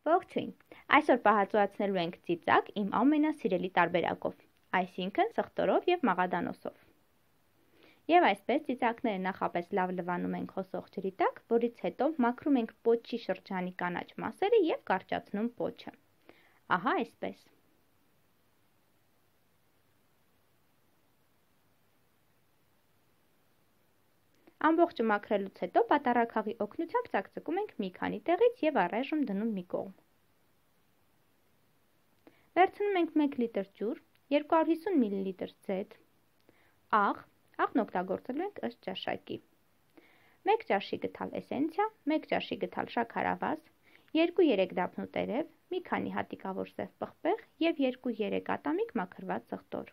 Ողջույն։ Այսօր պահածոացնելու ենք ծիծակ իմ ամենասիրելի տարբերակով, այսինքն սխտորով և մաղադանոսով։ Եվ այսպես ծիծակները նախապես լավ լվանում ենք հոսող ջրի տակ, որից հետո մաքրում ենք պոչի շրջանի կանաչ մասերը և կարճացնում պոչը։ Ահա այսպես։ Ամբողջը մաքրելուց հետո պատառաքաղի օգնությամբ ծակծկում ենք մի քանի տեղից և առայժմ դնում մի կողմ։ Վերցնում ենք 1 լիտր ջուր, 250 մլ ձեթ, աղն օգտագործելու ենք ըստ ճաշակի, 1 ճաշի գթալ էսենցիա, 1 ճաշի գթալ շաքարավազ, 2-3 դափնու տերև, մի քանի հատիկավոր սև պղպեղ և 2-3 ատամիկ մաքրված սխտոր։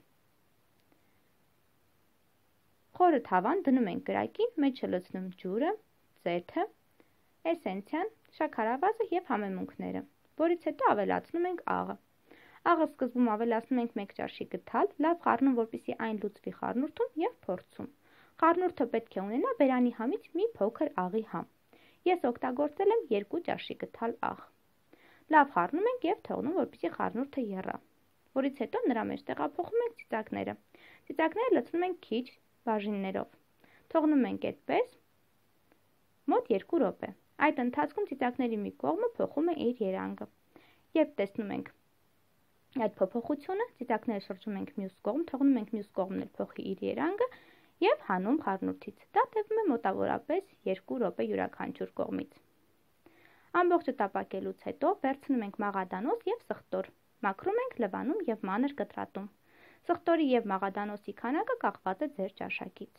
Խորը թավան դնում ենք կրակին, մեջը լցնում ջուրը, ձեթը, էսենցիան, շաքարավազը և համեմունքները, որից հետո ավելացնում ենք աղը։ Աղը սկզբում ավելացնում ենք 1 ճաշի գթալ, լավ խառնում, որպեսզի այն լուծվի խառնուրդում և փորձում։ Խառնուրդը պետք է ունենա բերանի համից մի փոքր աղի համ։ Ես օգտագործել եմ 2 ճաշի գթալ աղ։ Լավ խառնում ենք և թողնում, որպեսզի խառնուրդը եռա, որից հետո նրա մեջ տեղափոխում ենք ծիծակները։ Ծիծակները լցնում ենք քիչ բաժիններով։ Թողնում ենք այդպես մոտ 2 րոպե։ Այդ ընթացքում ծիծակների մի կողմը փոխում է իր երանգը։ Երբ տեսնում ենք այդ փոփոխությունը, ծիծակները շրջում ենք մյուս կողմ, թողնում ենք մյուս կողմն էլ փոխի իր երանգը և հանում խառնուրդից։ Դա տևում է մոտավորապես 2 րոպե յուրաքանչյուր կողմից։ Ամբողջը տապակելուց հետո վերցնում ենք մաղադանոս և սխտոր, մաքրում ենք, լվանում և մանր կտրատում։ Սխտորի և մաղադանոսի քանակը կախված է ձեր ճաշակից։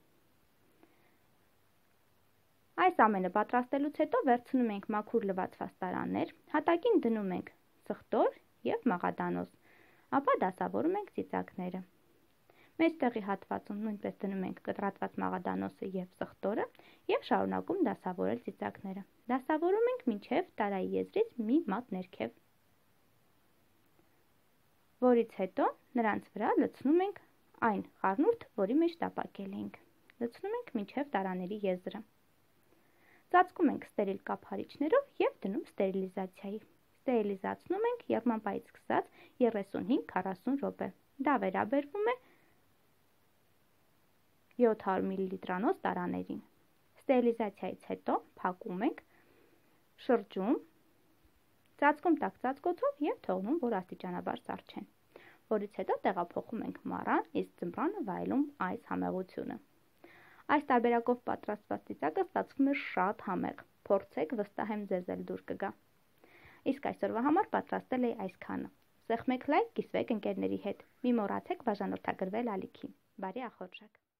Այս ամենը պատրաստելուց հետո վերցնում ենք մաքուր լվացված տարաներ, հատակին դնում ենք սխտոր և մաղադանոս, ապա դասավորում ենք ծիծակները։ Մեջտեղի հատվածում նույնպես դնում ենք կտրատված մաղադանոսը և սխտորը և շարունակում դասավորել ծիծակները։ Դասավորում ենք մինչև տարայի եզրից մի մատ ներքև, որից հետո նրանց վրա լցնում ենք այն խառնուրդը, որի մեջ տապակել էինք։ Լցնում ենք մինչև տարաների եզրը։ Ծածկում ենք ստերիլ կափարիչներով և դնում ստերիլիզացիայի։ Ստերիլիզացնում ենք եռման պահից սկսած 35-40 րոպե։ Դա վերաբերվում է 700 մլ տարաներին։ Ստերիլիզացիայից հետո փակում ենք, շրջում, ծածկում տաք ծածկոցով և թողնում, որ աստիճանաբար սառչեն, որից հետո տեղափոխում ենք մառան, իսկ ձմռանը վայելում այս համեղությունը։ Այս տարբերակով պատրաստված ծիծակը ստացվում է շատ համեղ, փորձեք, վստահ եմ ձեզ էլ դուր կգա։ Իսկ այսօրվա համար պատրաստել էի այսքանը։ Սեղմեք լայք, կիսվեք ընկերների հետ։ Մի մոռացեք բաժանորդագրվել ալիքին։ Բարի ախորժակ։